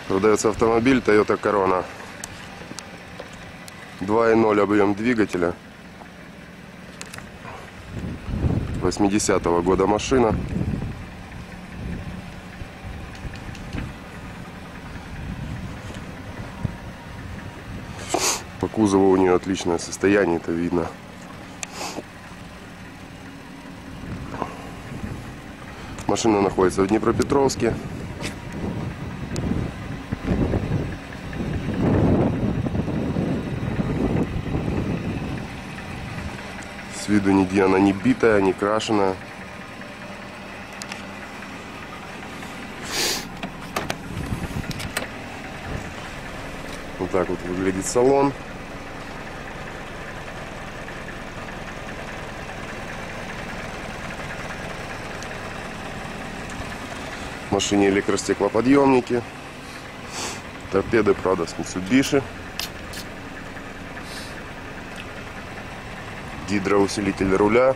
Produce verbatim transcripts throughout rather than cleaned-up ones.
Продается автомобиль Toyota Corona. два и ноль объем двигателя. восьмидесятого года машина. По кузову у нее отличное состояние, это видно. Машина находится в Днепропетровске. С виду нигде она не битая, не крашеная. Вот так вот выглядит салон. В машине электростеклоподъемники. Торпеды, правда, с Mitsubishi. Гидроусилитель руля.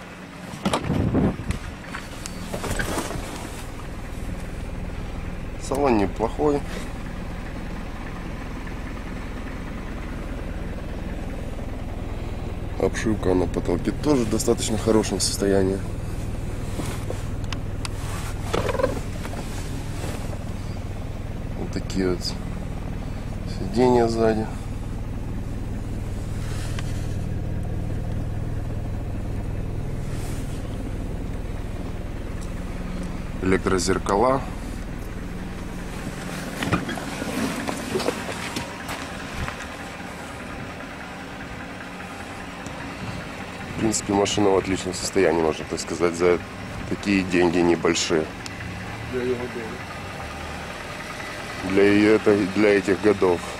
Салон неплохой. Обшивка на потолке тоже в достаточно хорошем состоянии. Вот такие вот сиденья сзади. Электрозеркала. В принципе, машина в отличном состоянии, можно так сказать, за такие деньги небольшие. Для ее годов. Для, ее, для этих годов.